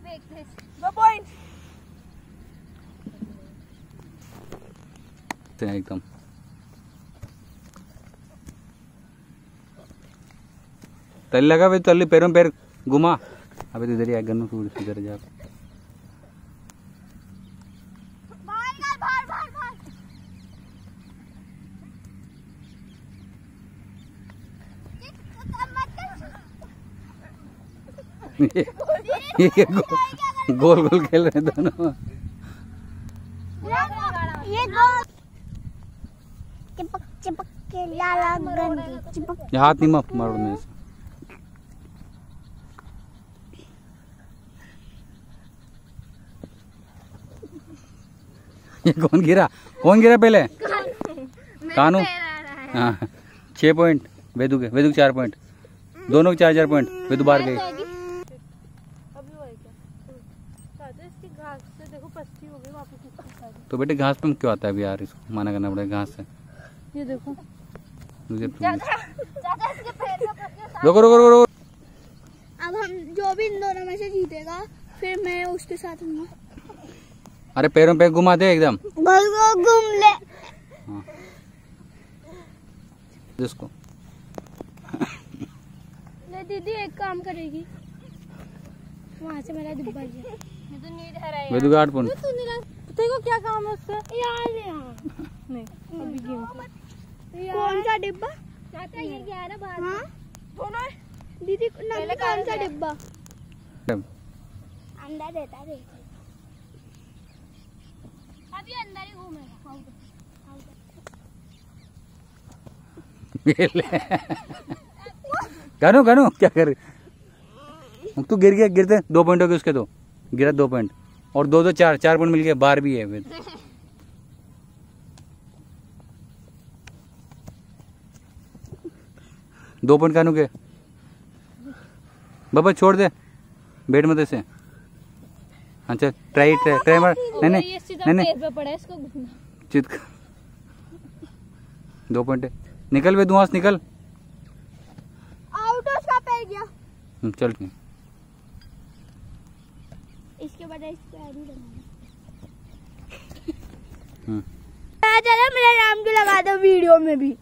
2 point एकदम। तली लगा भाई, तली पैरों में पैर घुमा। अबे तो इधर ही गन्नू तू इधर जा। ये गोल गोल खेल रहे दोनों। ये गोल चिपक चिपक के लाला गंदी चिपक। हाथ नहीं मारो में से। ये कौन गिरा पहले? कानू। हाँ 6 पॉइंट वेदू के 4 पॉइंट, दोनों के 4-4 पॉइंट। वेदू बाहर गई। तो बेटे घास पे क्यों आता है अभी यार? इसको माना करना पड़ेगा घास से। ये देखो मुझे रोको। अब हम जो भी इन दोनों में से जीतेगा फिर मैं उसके साथ हूँ। अरे पैरों पे घुमा दे एकदम। गोल गोल घूम ले। हाँ जिसको ले दीदी एक काम करेगी, वहाँ से मेरा डिब्बा लिया। ये तो नीड है वेदू का 8 पॉइंट। देखो क्या काम है उससे यार नहीं अभी गेम कौन सा डिब्बा? ये 11-12। हाँ दोनों दीदी नंबर कौन सा डिब्बा? अंडा देता रे। अभी अंदर ही घूमेगा। गनु क्या कर? तू गिर गया, गिरते 2 पॉइंट हो गए उसके। तो गिरा 2 पॉइंट और 2 4 पॉइंट मिल गए। बाहर भी है फिर 2 पॉइंट कानू के। बाबा छोड़ दे, बैठ मत ऐसे। अच्छा ट्राई मार। नहीं चित 2 पॉइंट निकल वे दुआस निकल। आउट उसका पैर गया। चल ठीक। इसके बाद इसको ऐड ही चलो मेरा नाम क्यों लगा दो वीडियो में भी।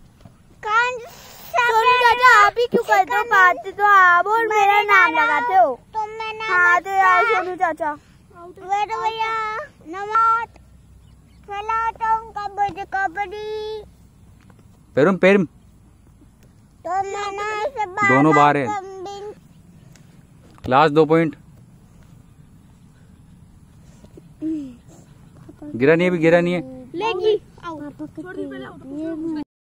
चाचा आप ही क्यों करते हो बात? तो आप और मेरा नाम लगाते हो। हाँ तो यार सोनू चाचा भैया नमस्ते खेला कबड्डी। पैर तो दोनों बाहर है। Last 2 point. गिरा नहीं है, अभी गिरा नहीं है। लेगी